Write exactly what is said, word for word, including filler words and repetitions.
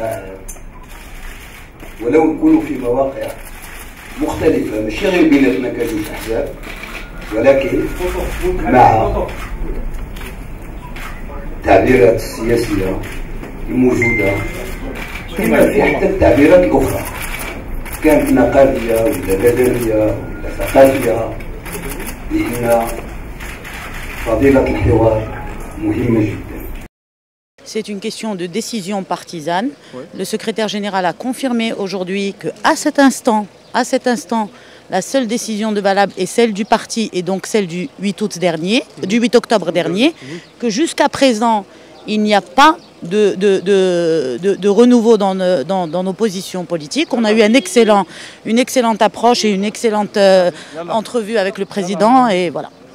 المشاعر ولو نكونوا في مواقع مختلفة ماشي غير بيناتنا كجوج أحزاب ولكن مع التعبيرات السياسية الموجودة كما في حتى التعبيرات الأخرى كانت نقادية ولا بدنية ولا ثقافية لأن فضيلة الحوار مهمة جدا. C'est une question de décision partisane. Le secrétaire général a confirmé aujourd'hui qu'à cet instant, à cet instant, la seule décision de valable est celle du parti et donc celle du huit août dernier, du huit octobre dernier, que jusqu'à présent, il n'y a pas de, de, de, de, de renouveau dans, dans, dans nos positions politiques. On a eu un excellent, une excellente approche et une excellente euh, entrevue avec le président et voilà.